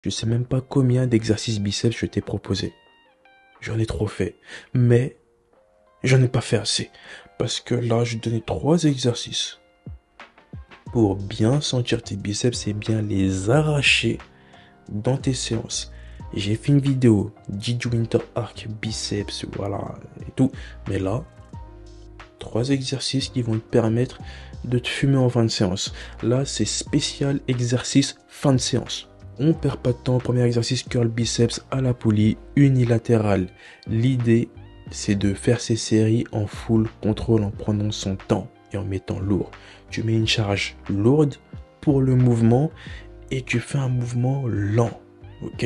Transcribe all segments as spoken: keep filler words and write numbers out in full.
Je sais même pas combien d'exercices biceps je t'ai proposé. J'en ai trop fait. Mais, j'en ai pas fait assez. Parce que là, je donnais trois exercices. Pour bien sentir tes biceps et bien les arracher dans tes séances. J'ai fait une vidéo, Did Winter Arc, biceps, voilà, et tout. Mais là, trois exercices qui vont te permettre de te fumer en fin de séance. Là, c'est spécial exercice fin de séance. On perd pas de temps. Premier exercice, curl biceps à la poulie unilatérale. L'idée, c'est de faire ces séries en full contrôle en prenant son temps et en mettant lourd. Tu mets une charge lourde pour le mouvement et tu fais un mouvement lent. Ok?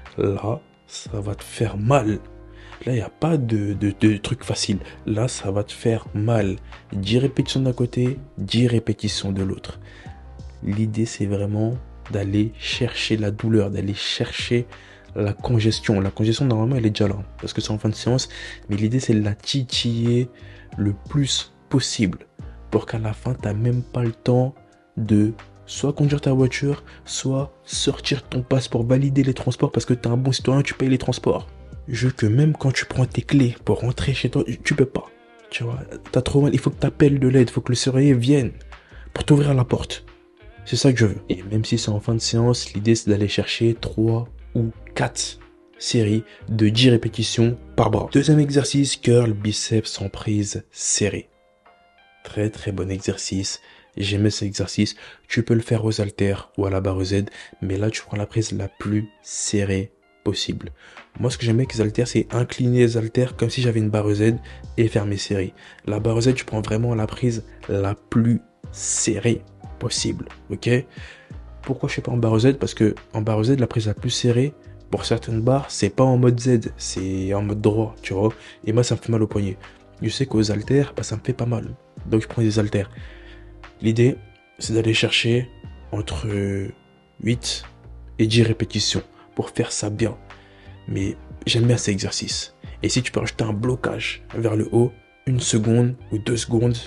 Là, ça va te faire mal. Là, il n'y a pas de, de, de truc facile. Là, ça va te faire mal. dix répétitions d'un côté, dix répétitions de l'autre. L'idée, c'est vraiment d'aller chercher la douleur, d'aller chercher la congestion. La congestion, normalement, elle est déjà là, parce que c'est en fin de séance. Mais l'idée, c'est de la titiller le plus possible, pour qu'à la fin, tu n'as même pas le temps de soit conduire ta voiture, soit sortir ton passe pour valider les transports, parce que tu es un bon citoyen, tu payes les transports. Je veux que même quand tu prends tes clés pour rentrer chez toi, tu peux pas. Tu vois, t'as trop mal, il faut que tu appelles de l'aide, il faut que le serrurier vienne pour t'ouvrir la porte. C'est ça que je veux. Et même si c'est en fin de séance, l'idée c'est d'aller chercher trois ou quatre séries de dix répétitions par bras. Deuxième exercice, curl biceps en prise serrée. Très très bon exercice. J'aimais cet exercice. Tu peux le faire aux haltères ou à la barre Z, mais là tu prends la prise la plus serrée possible. Moi, ce que j'aime avec les haltères, c'est incliner les haltères comme si j'avais une barre Z et faire mes séries. La barre Z, tu prends vraiment la prise la plus serrée possible. Ok? Pourquoi je fais pas en barre Z? Parce que en barre Z, la prise la plus serrée, pour certaines barres, c'est pas en mode Z, c'est en mode droit, tu vois. Et moi, ça me fait mal au poignet. Je sais qu'aux haltères, bah, ça me fait pas mal. Donc, je prends des haltères. L'idée, c'est d'aller chercher entre huit et dix répétitions pour faire ça bien. Mais j'aime bien cet exercice. Et si tu peux rajouter un blocage vers le haut, une seconde ou deux secondes,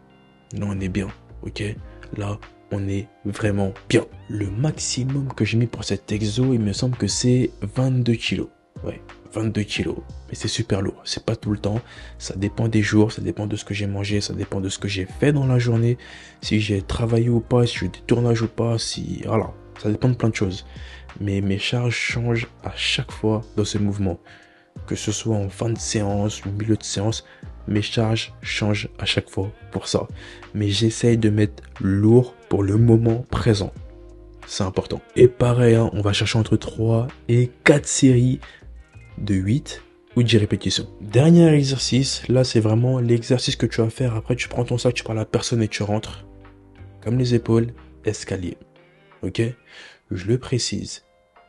là on est bien, ok? Là, on est vraiment bien. Le maximum que j'ai mis pour cet exo, il me semble que c'est vingt-deux kilos. Ouais, vingt-deux kilos. Mais c'est super lourd. C'est pas tout le temps. Ça dépend des jours, ça dépend de ce que j'ai mangé, ça dépend de ce que j'ai fait dans la journée. Si j'ai travaillé ou pas, si j'ai des tournages ou pas, si... Voilà, ça dépend de plein de choses. Mais mes charges changent à chaque fois dans ce mouvement. Que ce soit en fin de séance, au milieu de séance, mes charges changent à chaque fois pour ça. Mais j'essaye de mettre lourd pour le moment présent. C'est important. Et pareil, hein, on va chercher entre trois et quatre séries de huit ou dix répétitions. Dernier exercice, là c'est vraiment l'exercice que tu vas faire. Après tu prends ton sac, tu prends la personne et tu rentres. Comme les épaules, escalier. Ok? Je le précise.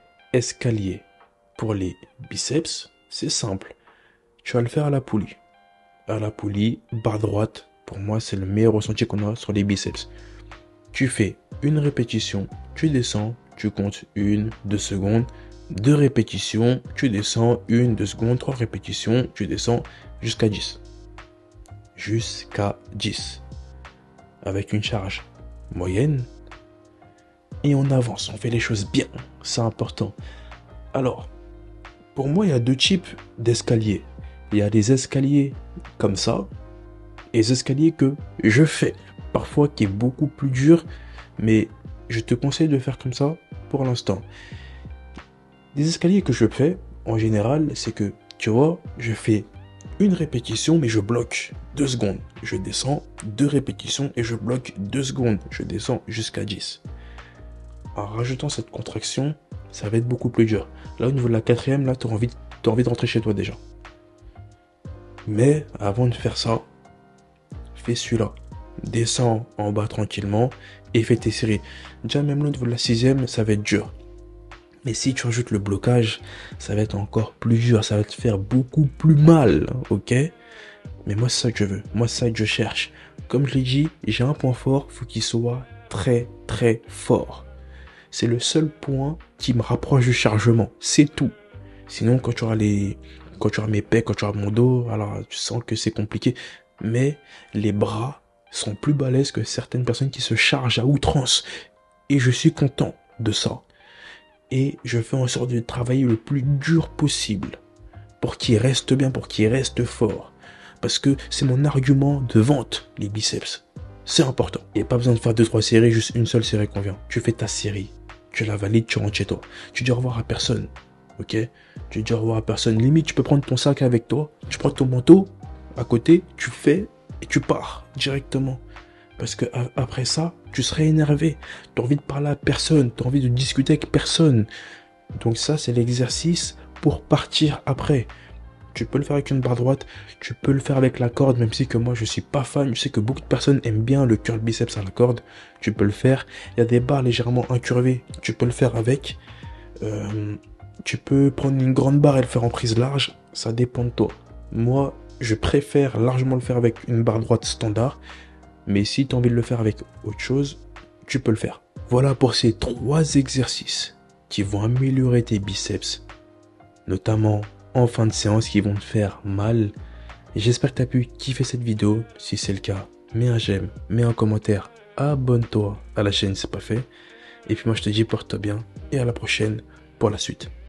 Escalier pour les biceps, c'est simple. Tu vas le faire à la poulie. À la poulie, barre droite, pour moi c'est le meilleur ressenti qu'on a sur les biceps. Tu fais une répétition, tu descends, tu comptes une, deux secondes, deux répétitions, tu descends, une, deux secondes, trois répétitions, tu descends jusqu'à dix. Jusqu'à dix. Avec une charge moyenne. Et on avance, on fait les choses bien, c'est important. Alors, pour moi, il y a deux types d'escaliers. Il y a des escaliers comme ça, et des escaliers que je fais, parfois qui est beaucoup plus dur, mais je te conseille de faire comme ça pour l'instant. Des escaliers que je fais, en général, c'est que, tu vois, je fais une répétition, mais je bloque deux secondes. Je descends, deux répétitions, et je bloque deux secondes. Je descends jusqu'à dix. En rajoutant cette contraction, ça va être beaucoup plus dur. Là, au niveau de la quatrième, là, tu as envie, t'as envie de rentrer chez toi déjà. Mais avant de faire ça, fais celui-là. Descends en bas tranquillement et fais tes séries. Déjà, même là, au niveau de la sixième, ça va être dur. Mais si tu rajoutes le blocage, ça va être encore plus dur. Ça va te faire beaucoup plus mal, ok? Mais moi, c'est ça que je veux. Moi, c'est ça que je cherche. Comme je l'ai dit, j'ai un point fort, il faut qu'il soit très, très fort. C'est le seul point qui me rapproche du chargement. C'est tout. Sinon, quand tu auras les, quand tu auras mes pecs, quand tu auras mon dos, alors tu sens que c'est compliqué. Mais les bras sont plus balèzes que certaines personnes qui se chargent à outrance. Et je suis content de ça. et je fais en sorte de travailler le plus dur possible pour qu'il reste bien, pour qu'il reste fort. Parce que c'est mon argument de vente, les biceps. C'est important. Il n'y a pas besoin de faire deux, trois séries, juste une seule série convient. Tu fais ta série, tu la valides, tu rentres chez toi. Tu dis au revoir à personne, ok? Tu dis au revoir à personne. Limite, tu peux prendre ton sac avec toi, tu prends ton manteau à côté, tu fais et tu pars directement. Parce que après ça, tu serais énervé. Tu as envie de parler à personne, tu as envie de discuter avec personne. Donc ça, c'est l'exercice pour partir après. Tu peux le faire avec une barre droite, tu peux le faire avec la corde, même si que moi je suis pas fan. Je sais que beaucoup de personnes aiment bien le curl biceps à la corde. Tu peux le faire. Il y a des barres légèrement incurvées, tu peux le faire avec. Euh, tu peux prendre une grande barre et le faire en prise large. Ça dépend de toi. Moi, je préfère largement le faire avec une barre droite standard. Mais si tu as envie de le faire avec autre chose, tu peux le faire. Voilà pour ces trois exercices qui vont améliorer tes biceps, notamment en fin de séance, qui vont te faire mal. Et j'espère que tu as pu kiffer cette vidéo. Si c'est le cas, mets un j'aime, mets un commentaire, abonne-toi à la chaîne si c'est pas fait. Et puis moi je te dis porte-toi bien et à la prochaine pour la suite.